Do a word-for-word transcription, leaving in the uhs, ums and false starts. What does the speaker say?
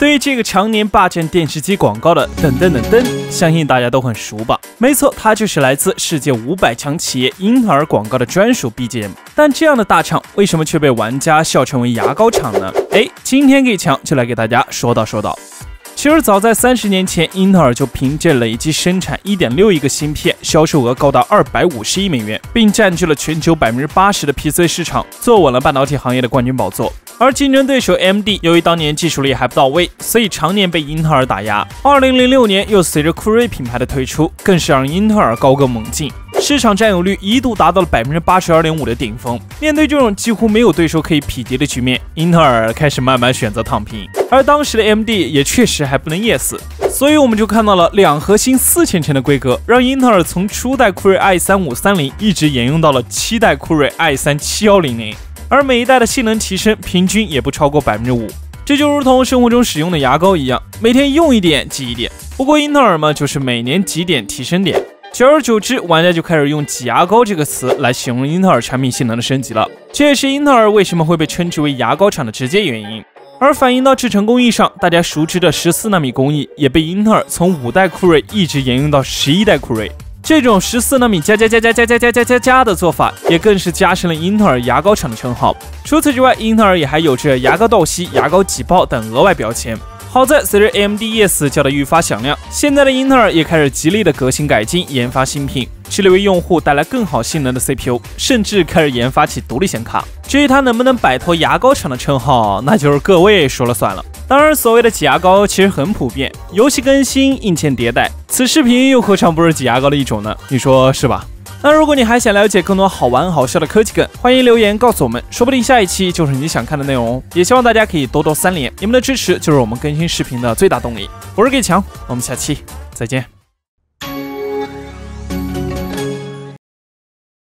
对于这个常年霸占电视机广告的噔噔噔噔，相信大家都很熟吧？没错，它就是来自世界五百强企业英特尔广告的专属 B G M。但这样的大厂为什么却被玩家笑称为牙膏厂呢？哎，今天给强就来给大家说道说道。其实早在三十年前，英特尔就凭借累计生产 一点六亿个芯片，销售额高达二百五十亿美元，并占据了全球 百分之八十 的 P C 市场，坐稳了半导体行业的冠军宝座。而竞争对手 A M D 由于当年技术力还不到位，所以常年被英特尔打压。二零零六年又随着酷睿品牌的推出，更是让英特尔高歌猛进，市场占有率一度达到了 百分之八十二点五 的顶峰。面对这种几乎没有对手可以匹敌的局面，英特尔开始慢慢选择躺平。而当时的 A M D 也确实还不能噎死，所以我们就看到了两核心四千层的规格，让英特尔从初代酷睿 i 三五三零一直沿用到了七代酷睿 i 三七一零零，而每一代的性能提升平均也不超过 百分之五。这就如同生活中使用的牙膏一样，每天用一点挤一点。不过英特尔嘛，就是每年挤点提升点，久而久之，玩家就开始用挤牙膏这个词来形容英特尔产品性能的升级了。这也是英特尔为什么会被称之为牙膏厂的直接原因。而反映到制程工艺上，大家熟知的十四纳米工艺也被英特尔从五代酷睿一直沿用到十一代酷睿。这种十四纳米加加加加加加加加加加的做法，也更是加深了英特尔牙膏厂的称号。除此之外，英特尔也还有着牙膏倒吸、牙膏挤爆等额外标签。好在随着 A M D 夜死叫的愈发响亮，现在的英特尔也开始极力的革新改进，研发新品，致力为用户带来更好性能的 C P U， 甚至开始研发起独立显卡。至于它能不能摆脱牙膏厂的称号，那就是各位说了算了。当然，所谓的挤牙膏其实很普遍，游戏更新、硬件迭代，此视频又何尝不是挤牙膏的一种呢？你说是吧？那如果你还想了解更多好玩好笑的科技梗，欢迎留言告诉我们，说不定下一期就是你想看的内容。也希望大家可以多多三连，你们的支持就是我们更新视频的最大动力。我是给强，我们下期再见。